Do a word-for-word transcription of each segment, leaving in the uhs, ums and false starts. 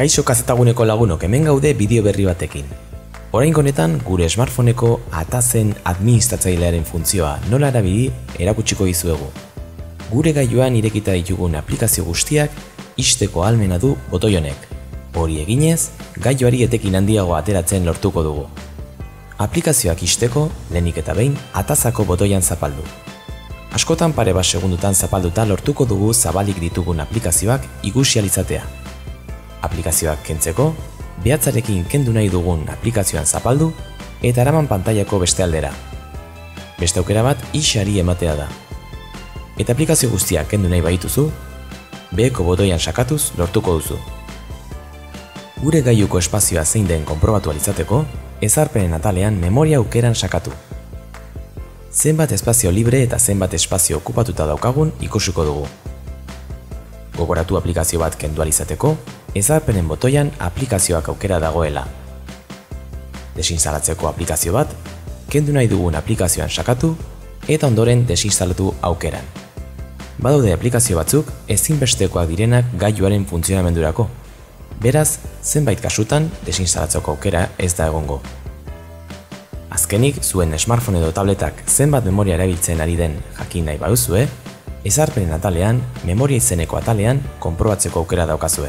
Kaixo kazetaguneko lagunok, hemen gaude bideo berri batekin. Oraingo honetan gure smartphoneko atazen administratzailearen funtzioa nola erabili erakutsiko dizuegu. Gure gailuan irekita ditugun aplikazio guztiak ixteko ahalmena du botoi honek. Hori eginez, gailuari etekin handiago ateratzen lortuko dugu. Aplikazioak ixteko, lehenik eta behin, atazako botoian zapaldu. Askotan pare bat segundutan zapalduta lortuko dugu zabalik ditugun aplikazioak ikusi ahal izatea. Aplikazioak kentzeko, behatzarekin kendu nahi dugun aplikazioan zapaldu eta eraman pantailako beste aldera. Beste aukera bat ixari ematea da. Eta aplikazio guztiak kendu nahi baituzu, beheko botoian sakatuz lortuko duzu. Gure gailuko espazioa zein den konprobatu ahal izateko, ezarpenen atalean memoria aukeran sakatu. Zenbat espazio libre eta zenbat espazio okupatuta daukagun ikusiko dugu. Gogoratu aplikazio bat kendu ahal izateko, ezarpenen botoian aplikazioak aukera dagoela. Desinstalatzeko aplikazio bat, kendu nahi dugun aplikazioan sakatu eta ondoren desinstalatu aukeran. Badaude aplikazio batzuk ezinbestekoak direnak gailuaren funtzionamendurako. Beraz, zenbait kasutan desinstalatzeko aukera ez da egongo. Azkenik, zuen smartphone edo tabletak zenbat memoria erabiltzen ari den jakin nahi baduzue, ezarpenen atalean, memoria izeneko atalean konprobatzeko aukera daukazue.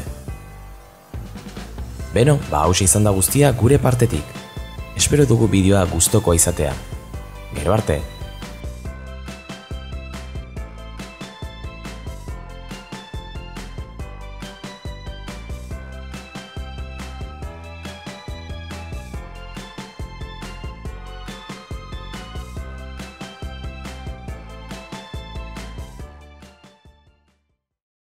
Beno, ba hauxe izan da guztia gure partetik. Espero dugu bideoa gustokoa izatea. Gero arte!